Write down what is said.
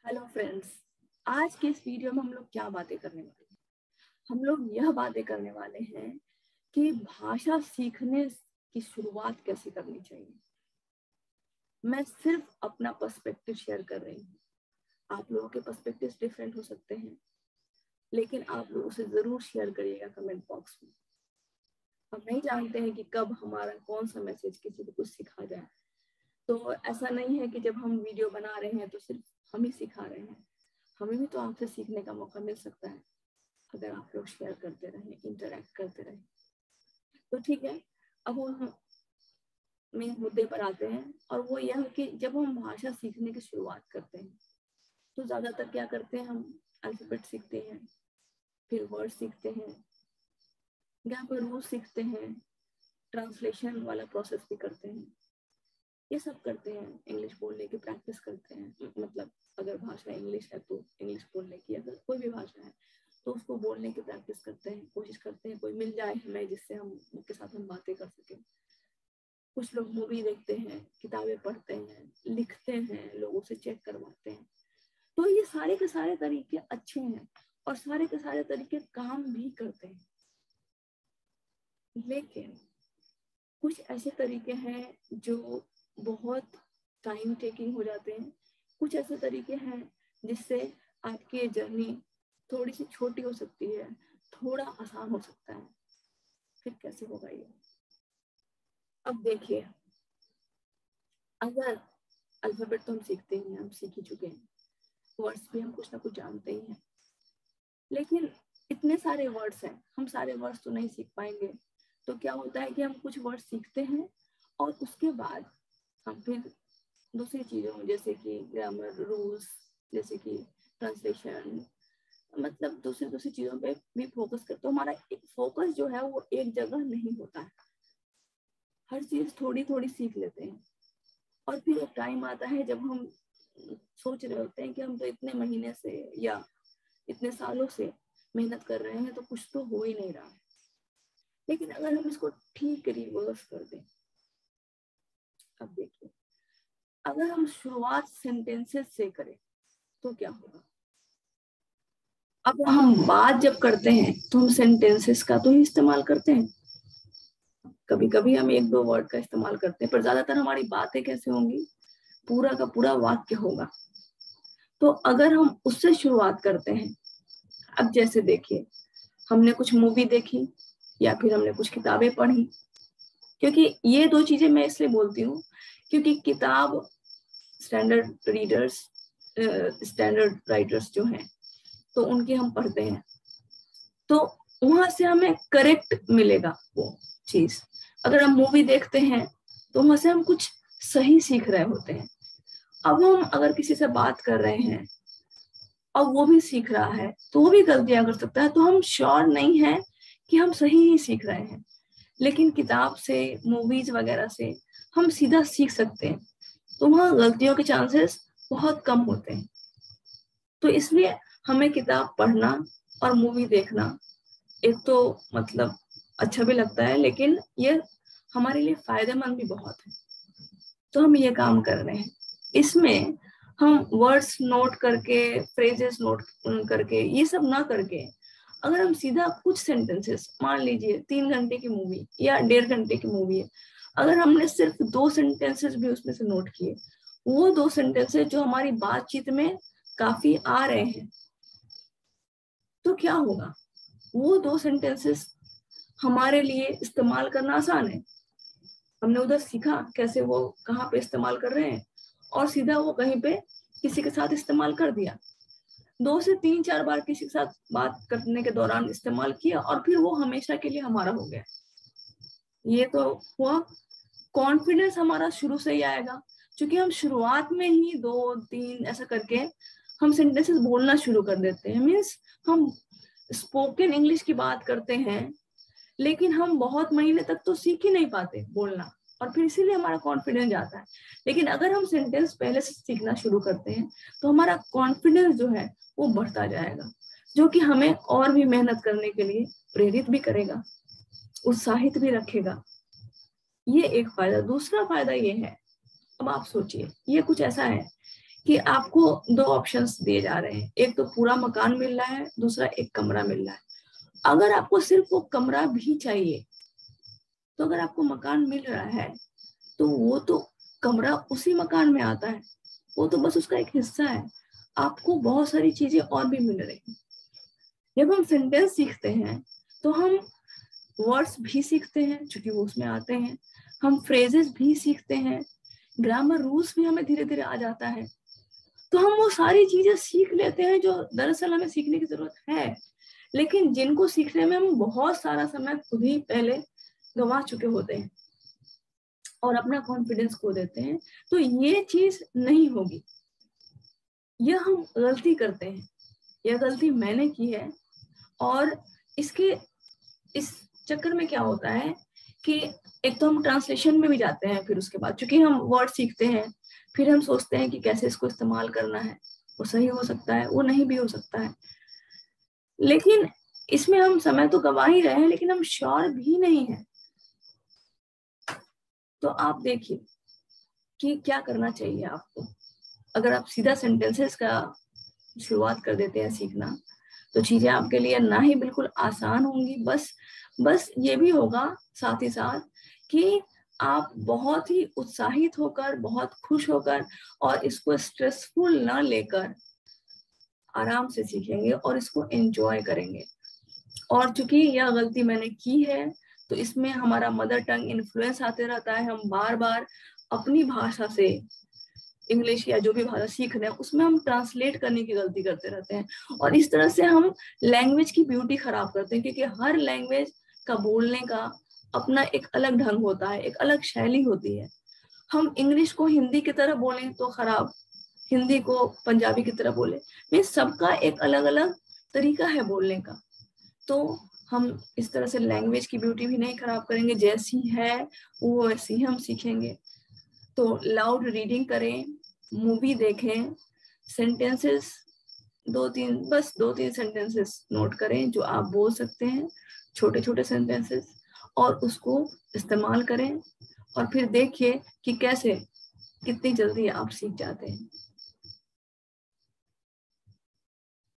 Hello friends, आज के इस वीडियो में हम लोग क्या बातें करने वाले हैं। हम लोग यह बातें करने वाले हैं कि भाषा सीखने की शुरुआत कैसे करनी चाहिए। मैं सिर्फ अपना पर्सपेक्टिव शेयर कर रही हूँ। आप लोगों के पर्सपेक्टिव डिफरेंट हो सकते हैं, लेकिन आप लोग उसे जरूर शेयर करिएगा कमेंट बॉक्स में। हम नहीं जानते हैं कि कब हमारा कौन सा मैसेज किसी को कुछ सिखा जाए। तो ऐसा नहीं है कि जब हम वीडियो बना रहे हैं तो सिर्फ हम ही सिखा रहे हैं, हमें भी तो आपसे सीखने का मौका मिल सकता है अगर आप लोग शेयर करते रहें, इंटरेक्ट करते रहें। तो ठीक है, अब हम मेन मुद्दे पर आते हैं, और वो यह है कि जब हम भाषा सीखने की शुरुआत करते हैं तो ज़्यादातर क्या करते हैं, हम अल्फाबेट सीखते हैं, फिर वर्ड सीखते हैं, यहाँ पर रूल सीखते हैं, ट्रांसलेशन वाला प्रोसेस भी करते हैं, ये सब करते हैं। इंग्लिश बोलने की प्रैक्टिस करते हैं, मतलब अगर भाषा इंग्लिश है तो इंग्लिश बोलने की, अगर कोई भी भाषा है तो उसको बोलने की प्रैक्टिस करते हैं, कोशिश करते हैं कोई मिल जाए हमें जिससे हम उसके साथ हम बातें कर सकें। कुछ लोग मूवी देखते हैं, किताबें पढ़ते हैं, लिखते हैं, लोगों से चेक करवाते हैं। तो ये सारे के सारे तरीके अच्छे हैं और सारे के सारे तरीके काम भी करते हैं, लेकिन कुछ ऐसे तरीके हैं जो बहुत टाइम टेकिंग हो जाते हैं। कुछ ऐसे तरीके हैं जिससे आपकी जर्नी थोड़ी सी छोटी हो सकती है, थोड़ा आसान हो सकता है। फिर कैसे होगा ये? अब देखिए, अगर अल्फाबेट तो हम सीखते ही हैं, हम सीख ही चुके हैं, वर्ड्स भी हम कुछ ना कुछ जानते ही हैं, लेकिन इतने सारे वर्ड्स हैं, हम सारे वर्ड्स तो नहीं सीख पाएंगे। तो क्या होता है कि हम कुछ वर्ड सीखते हैं और उसके बाद हम फिर दूसरी चीज़ों जैसे कि ग्रामर, रूल्स, जैसे कि ट्रांसलेशन, मतलब दूसरी दूसरी चीज़ों पे भी फोकस करते हैं। हमारा फोकस जो है वो एक जगह नहीं होता है, हर चीज़ थोड़ी थोड़ी सीख लेते हैं। और फिर एक टाइम आता है जब हम सोच रहे होते हैं कि हम तो इतने महीने से या इतने सालों से मेहनत कर रहे हैं तो कुछ तो हो ही नहीं रहा है। लेकिन अगर हम इसको ठीक रिवर्स कर दें, अब देखिए, अगर हम शुरुआत सेंटेंसेस से करें तो क्या होगा। अब हम बात जब करते हैं तो हम सेंटेंसेस का तो ही इस्तेमाल करते हैं, कभी कभी हम एक दो वर्ड का इस्तेमाल करते हैं, पर ज्यादातर हमारी बातें कैसे होंगी, पूरा का पूरा वाक्य होगा। तो अगर हम उससे शुरुआत करते हैं, अब जैसे देखिए, हमने कुछ मूवी देखी या फिर हमने कुछ किताबें पढ़ी, क्योंकि ये दो चीजें मैं इसलिए बोलती हूँ क्योंकि किताब स्टैंडर्ड रीडर्स, स्टैंडर्ड राइटर्स जो हैं तो उनकी हम पढ़ते हैं, तो वहां से हमें करेक्ट मिलेगा वो चीज। अगर हम मूवी देखते हैं तो वहां से हम कुछ सही सीख रहे होते हैं। अब हम अगर किसी से बात कर रहे हैं और वो भी सीख रहा है तो वो भी गलतियां कर सकता है, तो हम श्योर नहीं है कि हम सही ही सीख रहे हैं। लेकिन किताब से, मूवीज वगैरह से हम सीधा सीख सकते हैं, तो वहाँ गलतियों के चांसेस बहुत कम होते हैं। तो इसलिए हमें किताब पढ़ना और मूवी देखना एक तो मतलब अच्छा भी लगता है, लेकिन ये हमारे लिए फायदेमंद भी बहुत है। तो हम ये काम कर रहे हैं, इसमें हम वर्ड्स नोट करके, फ्रेजेस नोट करके, ये सब ना करके, अगर हम सीधा कुछ सेंटेंसेस, मान लीजिए 3 घंटे की मूवी या 1.5 घंटे की मूवी है, अगर हमने सिर्फ 2 सेंटेंसेस भी उसमें से नोट किए, वो 2 सेंटेंसेस जो हमारी बातचीत में काफी आ रहे हैं, तो क्या होगा, वो 2 सेंटेंसेस हमारे लिए इस्तेमाल करना आसान है। हमने उधर सीखा कैसे वो कहाँ पे इस्तेमाल कर रहे हैं और सीधा वो कहीं पे किसी के साथ इस्तेमाल कर दिया। 2 से 3-4 बार किसी के साथ बात करने के दौरान इस्तेमाल किया और फिर वो हमेशा के लिए हमारा हो गया। ये तो हुआ। कॉन्फिडेंस हमारा शुरू से ही आएगा, क्योंकि हम शुरुआत में ही 2-3 ऐसा करके हम सेंटेंसेस बोलना शुरू कर देते हैं। मीन्स हम स्पोकन इंग्लिश की बात करते हैं, लेकिन हम बहुत महीने तक तो सीख ही नहीं पाते बोलना, और फिर इसीलिए हमारा कॉन्फिडेंस जाता है। लेकिन अगर हम सेंटेंस पहले से सीखना शुरू करते हैं तो हमारा कॉन्फिडेंस जो है वो बढ़ता जाएगा, जो कि हमें और भी मेहनत करने के लिए प्रेरित भी करेगा, उत्साहित भी रखेगा। ये एक फायदा। दूसरा फायदा ये है, अब आप सोचिए, ये कुछ ऐसा है कि आपको दो ऑप्शंस दिए जा रहे हैं, एक तो पूरा मकान मिल रहा है, दूसरा एक कमरा मिल रहा है। अगर आपको सिर्फ वो कमरा भी चाहिए, तो अगर आपको मकान मिल रहा है तो वो तो कमरा उसी मकान में आता है, वो तो बस उसका एक हिस्सा है। आपको बहुत सारी चीजें और भी मिल रही हैं। जब हम सेंटेंस सीखते हैं तो हम वर्ड्स भी सीखते हैं, क्योंकि वो उसमें आते हैं। हम फ्रेजेस भी सीखते हैं, ग्रामर रूल्स भी हमें धीरे धीरे आ जाता है। तो हम वो सारी चीजें सीख लेते हैं जो दरअसल हमें सीखने की जरूरत है, लेकिन जिनको सीखने में हम बहुत सारा समय खुद ही पहले गंवा चुके होते हैं और अपना कॉन्फिडेंस खो देते हैं। तो ये चीज नहीं होगी। यह हम गलती करते हैं, यह गलती मैंने की है। और इसके इस चक्कर में क्या होता है कि एक तो हम ट्रांसलेशन में भी जाते हैं, फिर उसके बाद चूंकि हम वर्ड सीखते हैं, फिर हम सोचते हैं कि कैसे इसको इस्तेमाल करना है। वो सही हो सकता है, वो नहीं भी हो सकता है, लेकिन इसमें हम समय तो गंवा ही रहे हैं, लेकिन हम श्योर भी नहीं है। तो आप देखिए कि क्या करना चाहिए आपको। अगर आप सीधा सेंटेंसेस का शुरुआत कर देते हैं सीखना, तो चीजें आपके लिए ना ही बिल्कुल आसान होंगी, बस ये भी होगा साथ ही साथ कि आप बहुत ही उत्साहित होकर, बहुत खुश होकर और इसको स्ट्रेसफुल ना लेकर आराम से सीखेंगे और इसको एंजॉय करेंगे। और चूंकि यह गलती मैंने की है, तो इसमें हमारा मदर टंग इन्फ्लुएंस आते रहता है। हम बार बार अपनी भाषा से इंग्लिश या जो भी भाषा सीख रहे हैं उसमें हम ट्रांसलेट करने की गलती करते रहते हैं, और इस तरह से हम लैंग्वेज की ब्यूटी खराब करते हैं। क्योंकि हर लैंग्वेज का बोलने का अपना एक अलग ढंग होता है, एक अलग शैली होती है। हम इंग्लिश को हिंदी की तरह बोलें तो खराब, हिंदी को पंजाबी की तरह बोले, में सबका एक अलग अलग तरीका है बोलने का। तो हम इस तरह से लैंग्वेज की ब्यूटी भी नहीं खराब करेंगे, जैसी है वो वैसी ही हम सीखेंगे। तो लाउड रीडिंग करें, मूवी देखें, सेंटेंसेस दो तीन सेंटेंसेस नोट करें जो आप बोल सकते हैं, छोटे छोटे सेंटेंसेस, और उसको इस्तेमाल करें। और फिर देखिए कि कैसे कितनी जल्दी आप सीख जाते हैं।